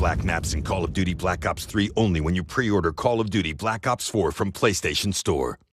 black maps in Call of Duty Black Ops 3 only when you pre-order Call of Duty Black Ops 4 from PlayStation Store.